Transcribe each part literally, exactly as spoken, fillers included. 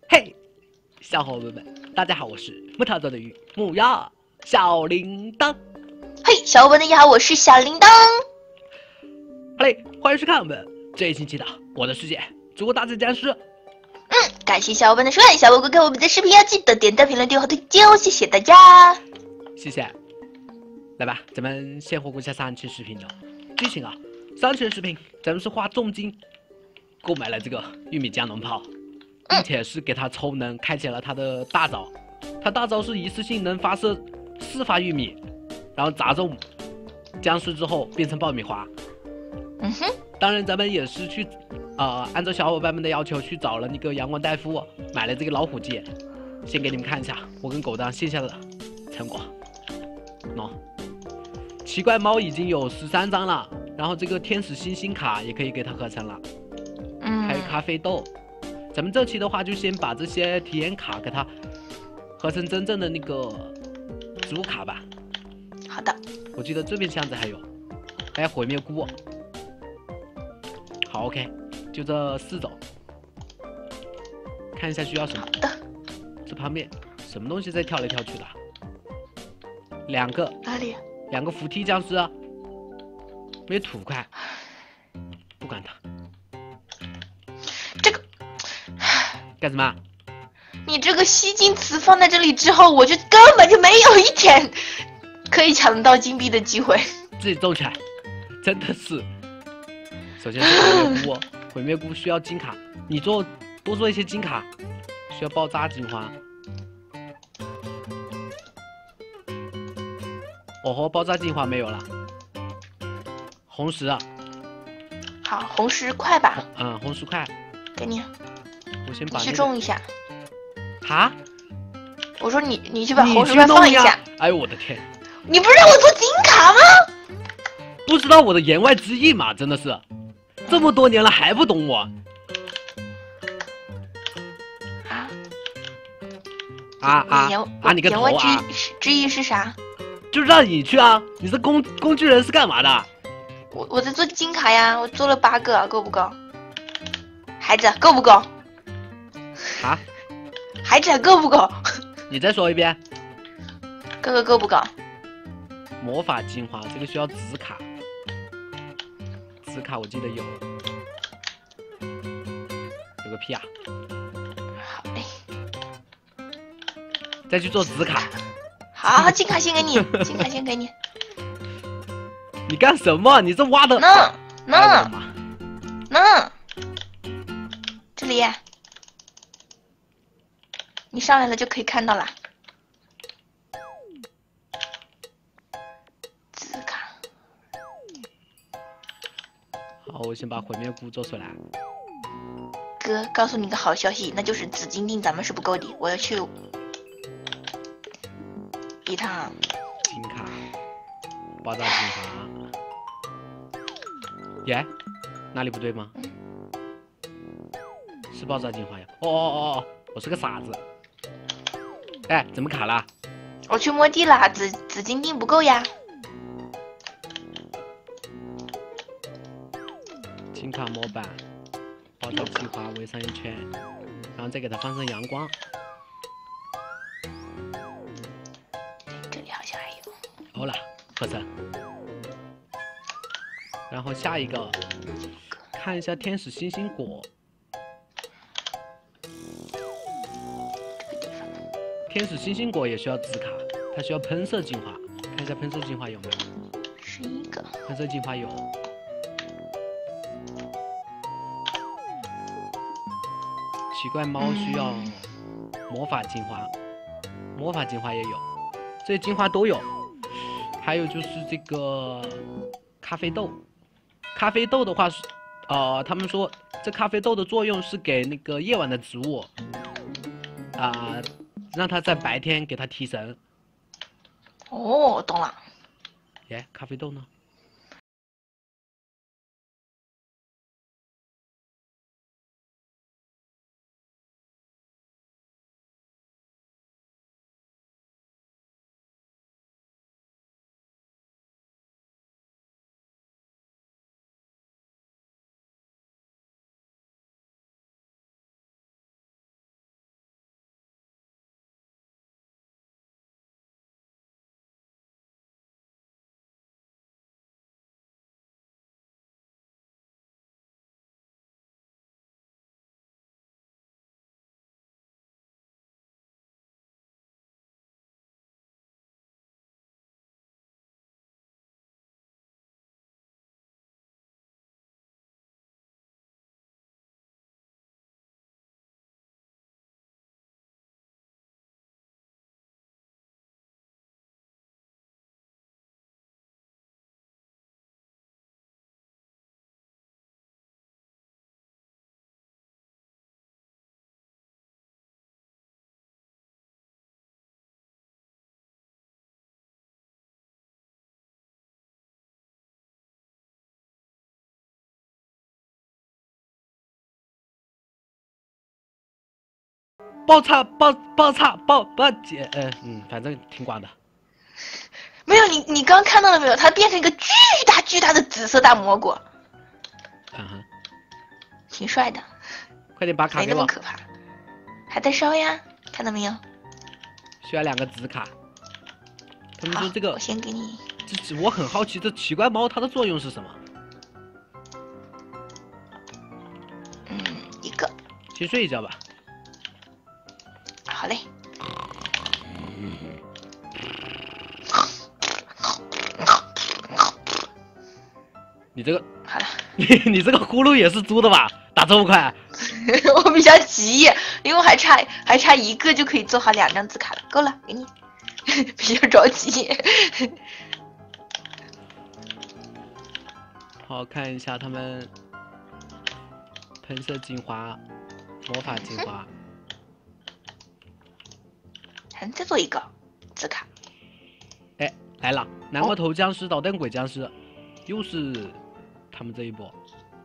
嘿，小伙伴们，大家好，我是木头做的鱼木曜小铃铛。 嘿，小伙伴们你好，我是小铃铛。 好嘞，欢迎收看我们这一星期的《我的世界猪大战僵尸》。 嗯，感谢小伙伴的收看，小伙伴看我们的视频要记得点赞、评论、订阅和推荐哦，谢谢大家。 谢谢。来吧，咱们先回顾一下上期视频的剧情啊。上期的视频，咱们是花重金购买了这个玉米加农炮，并且是给它充能，开启了它的大招。它大招是一次性能发射四发玉米，然后砸中僵尸之后变成爆米花。 嗯哼。 当然，咱们也是去，呃，按照小伙伴们的要求去找了那个阳光大夫，买了这个老虎剑。先给你们看一下我跟狗蛋线下的成果。喏、no ，奇怪猫已经有十三张了，然后这个天使星星卡也可以给它合成了， 嗯， 还有咖啡豆。咱们这期的话，就先把这些体验卡给它合成真正的那个植物卡吧。 好的。 我记得这边箱子还有，还有毁灭菇。好 ，OK， 就这四种。看一下需要什么。 好的。 这旁边什么东西在跳来跳去的？两个。 哪里？ 两个扶梯僵尸啊，没有土块。不管它。 这个干什么？ 你这个吸金词放在这里之后，我就根本就没有一点可以抢到金币的机会。 自己种起来，真的是。首先是毁灭菇，毁灭菇需要金卡，你做多做一些金卡，需要爆炸金花。哦吼，爆炸金花没有了。红石啊。 好，红石块吧。 嗯，红石块。 给你。 我先把、那个、 你去种一下。 哈？ 我说你，你去把红石块放一下。 哎呦我的天！ 你不是让我做金卡吗？ 不知道我的言外之意嘛？真的是，这么多年了还不懂我。 啊啊啊啊！你个头啊！ 言外之之意是啥？ 就让你去啊！你这工工具人是干嘛的？ 我我在做金卡呀，我做了八个，够不够？孩子够不够？ 啊？ 孩子够不够？ 你再说一遍。 哥哥够不够？ 魔法精华这个需要紫卡，紫卡我记得有，有个屁啊！ 好嘞。 再去做紫卡。 好，好，金卡先给你，金卡先给你。 你干什么？你这挖的？ 能能能，这里，你上来了就可以看到了。紫卡。 好，我先把毁灭菇做出来。 哥，告诉你个好消息，那就是紫金锭咱们是不够的，我要去一趟。 金卡，爆炸金华。耶，哪里不对吗？是爆炸金华呀！哦哦哦哦，我是个傻子。哎，怎么卡了？ 我去摸地了，紫紫金锭不够呀。 金卡模板，爆炸计划围上一圈，然后再给它放上阳光。 这里好像还有。 好了，合成。然后下一个，看一下天使星星果。天使星星果也需要紫卡，它需要喷射进化，看一下喷射进化有没有。 十一个。 喷射进化有。奇怪猫需要魔法进化，魔法进化也有，这些进化都有。还有就是这个咖啡豆，咖啡豆的话是，呃，他们说这咖啡豆的作用是给那个夜晚的植物，啊、呃，让它在白天给它提神。 哦，懂了。 耶，咖啡豆呢？ 爆炸爆爆炸爆爆姐，呃嗯，反正挺广的。 没有你，你刚看到了没有？它变成一个巨大巨大的紫色大蘑菇， 嗯哼， 挺帅的， 快点把卡没给我。 那么可怕。还在烧呀，看到没有？ 需要两个紫卡。他们说这个， 我先给你。 这我很好奇，这奇怪猫它的作用是什么？ 嗯，一个。 先睡一觉吧。 好嘞。 你这个， 好了， 你你这个呼噜也是猪的吧？打这么快？ 我比较急，因为我还差还差一个就可以做好两张字卡了，够了，给你。比较着急。 好，看一下他们喷射精华、魔法精华。 还再做一个字卡。 哎，来了，南瓜头僵尸、捣蛋鬼僵尸，又是他们这一波。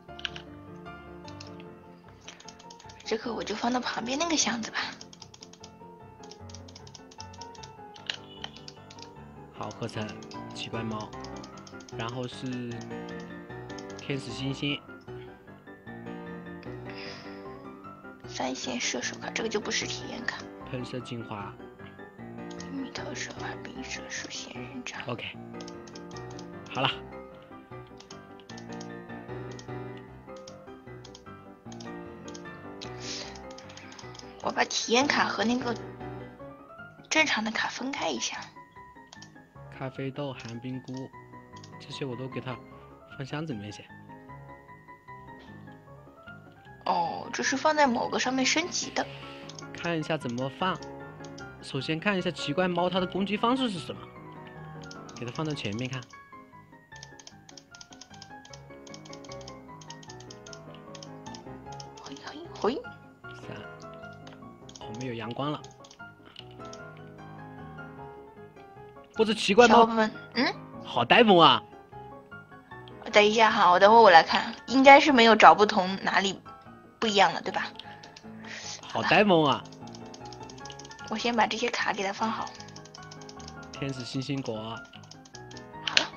这个我就放到旁边那个箱子吧。 好，合成奇怪猫，然后是天使星星， 三线射手卡，这个就不是体验卡。 喷射精华， 蜜桃手二冰射手仙人掌。 OK， 好了。 我把体验卡和那个正常的卡分开一下。 咖啡豆、寒冰菇，这些我都给它放箱子里面先。 哦，这是放在某个上面升级的。 看一下怎么放。首先看一下奇怪猫它的攻击方式是什么，给它放到前面看。 嘿嘿嘿。 三，哦，没有阳光了。或者奇怪猫， 小伙伴们，嗯， 好呆萌啊！ 等一下哈，我等会我来看，应该是没有找不同哪里不一样了，对吧？ 好呆萌啊！ 我先把这些卡给它放好。 天使星星果， 好了。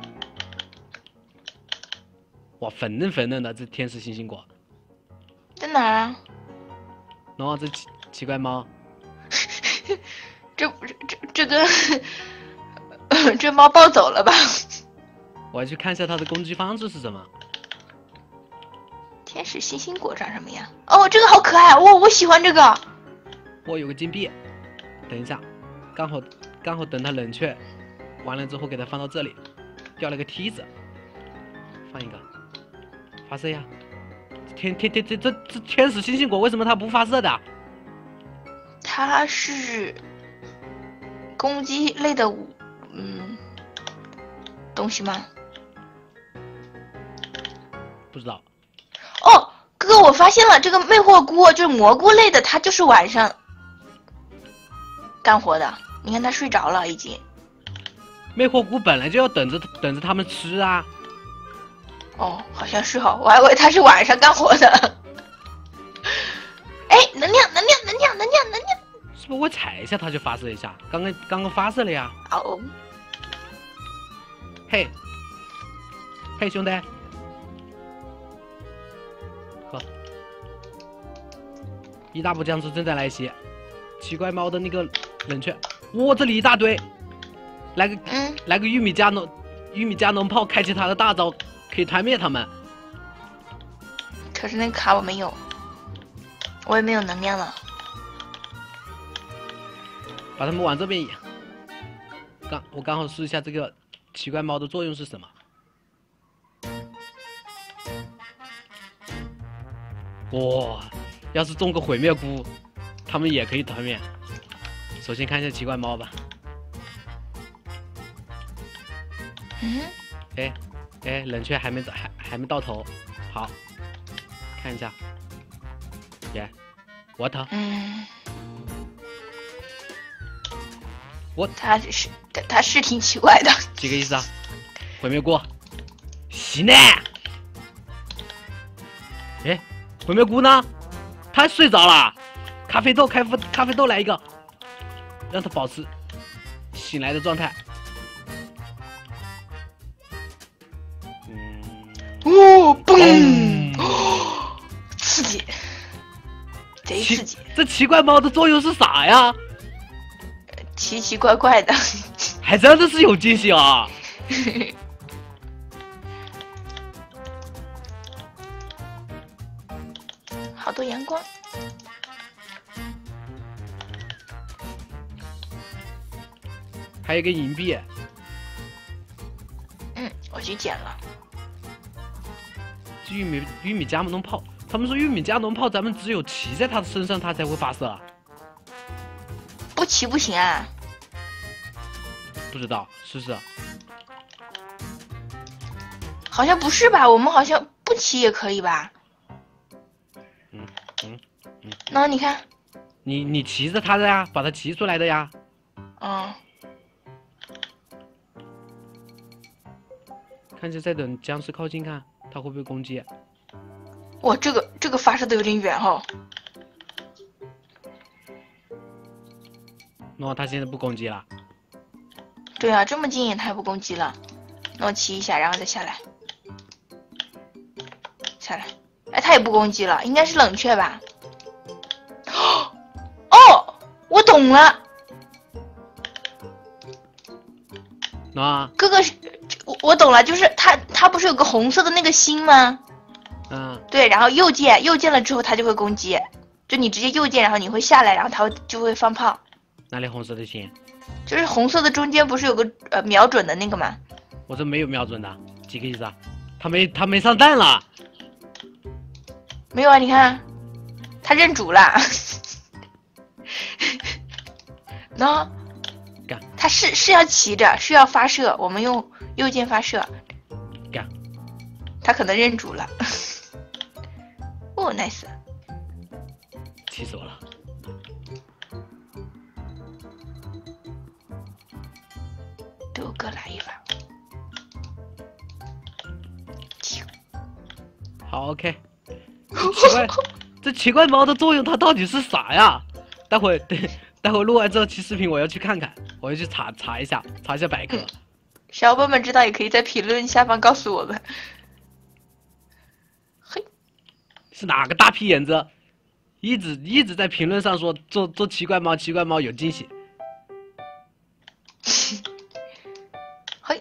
哇，粉嫩粉嫩的这天使星星果， 在哪儿啊？ 然后这奇奇怪猫， 这这这个这猫抱走了吧？ 我要去看一下它的攻击方式是什么。 天使星星果长什么样？哦，这个好可爱，哇，我喜欢这个。 我有个金币，等一下，刚好刚好等它冷却完了之后，给它放到这里，掉了个梯子，放一个，发射呀！天天天天这这天使星星果为什么它不发射的？ 它是攻击类的武嗯东西吗？ 不知道。 哦，哥哥，我发现了，这个魅惑菇就是蘑菇类的，它就是晚上干活的。你看它睡着了已经。 魅惑菇本来就要等着等着他们吃啊。 哦，好像是哈、哦，我还以为它是晚上干活的。哎，能量，能量，能量，能量，能量！ 是不是我踩一下它就发射一下？刚刚刚刚发射了呀。 哦。 嘿，嘿，兄弟。呵，一大波僵尸正在来袭，奇怪猫的那个冷却，哇，这里一大堆，来个嗯， 来个玉米加农玉米加农炮，开启他的大招，可以团灭他们。 可是那个卡我没有，我也没有能量了。 把他们往这边引。刚我刚好试一下这个奇怪猫的作用是什么。哇，要是中个毁灭菇，他们也可以团灭。首先看一下奇怪猫吧。 嗯， 哎哎，冷却还没还还没到头，好，看一下。耶，我头。 嗯， 我他是他他是挺奇怪的。 几个意思啊？毁灭菇，洗呢？哎，毁灭菇呢？他睡着了。 咖啡豆，咖啡咖啡豆来一个，让它保持醒来的状态。嗯， 哦，嘣！哦，刺激，贼刺激。 这奇怪猫的作用是啥呀？ 奇奇怪怪的， 还真的是有惊喜啊！ 好多阳光。 还有一个银币。 嗯，我去捡了。 玉米玉米加农炮，他们说玉米加农炮，咱们只有骑在它的身上，它才会发射啊。 不骑不行啊？ 不知道，试试。 好像不是吧？我们好像不骑也可以吧？ 嗯嗯嗯。 那你看， 你你骑着它的呀，把它骑出来的呀。 嗯。 看着再等僵尸靠近看，它会不会攻击？ 哇，这个这个发射的有点远哦。 那它现在不攻击了。 对啊，这么近它也不攻击了。那我骑一下，然后再下来，下来。哎，它也不攻击了，应该是冷却吧？哦，我懂了。 那哥哥是，我我懂了，就是它它不是有个红色的那个心吗？ 嗯。 对，然后右键右键了之后它就会攻击，就你直接右键，然后你会下来，然后它会就会放炮。 哪里红色的心？ 就是红色的中间不是有个呃瞄准的那个吗？ 我这没有瞄准的，几个意思啊？他没他没上弹了。 没有啊，你看，他认主了。然后， 干， 他是是要骑着，是要发射，我们用右键发射。 干， 他可能认主了。哦 ，nice。 气死我了。 都各来一发。 好 ，OK。奇怪，这奇怪猫的作用它到底是啥呀？待会对，待会录完这期视频我要去看看，我要去查查一下，查一下百科。 嗯、小伙伴们知道也可以在评论下方告诉我们。嘿， 是哪个大屁眼子？一直一直在评论上说做做奇怪猫，奇怪猫有惊喜。 嘿，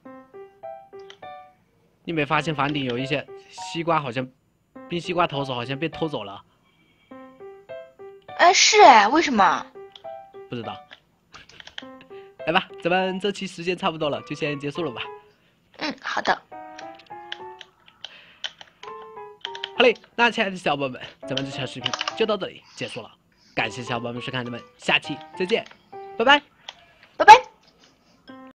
你没发现房顶有一些西瓜，好像冰西瓜投手好像被偷走了？ 哎，是哎，为什么？ 不知道。来吧，咱们这期时间差不多了，就先结束了吧。 嗯，好的。 好嘞，那亲爱的小伙伴们，咱们这条视频就到这里结束了。感谢小伙伴们收看，咱们下期再见，拜拜， 拜拜。